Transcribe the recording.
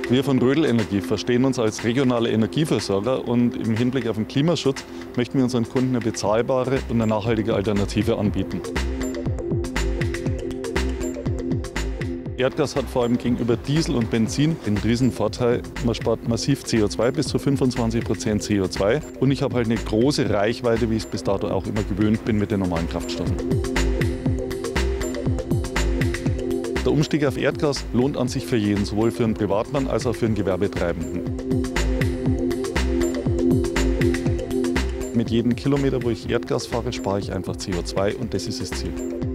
Wir von Rödel Energie verstehen uns als regionaler Energieversorger und im Hinblick auf den Klimaschutz möchten wir unseren Kunden eine bezahlbare und eine nachhaltige Alternative anbieten. Erdgas hat vor allem gegenüber Diesel und Benzin den Riesenvorteil, man spart massiv CO2, bis zu 25% CO2. Und ich habe halt eine große Reichweite, wie ich es bis dato auch immer gewöhnt bin mit den normalen Kraftstoffen. Der Umstieg auf Erdgas lohnt an sich für jeden, sowohl für einen Privatmann als auch für einen Gewerbetreibenden. Mit jedem Kilometer, wo ich Erdgas fahre, spare ich einfach CO2 und das ist das Ziel.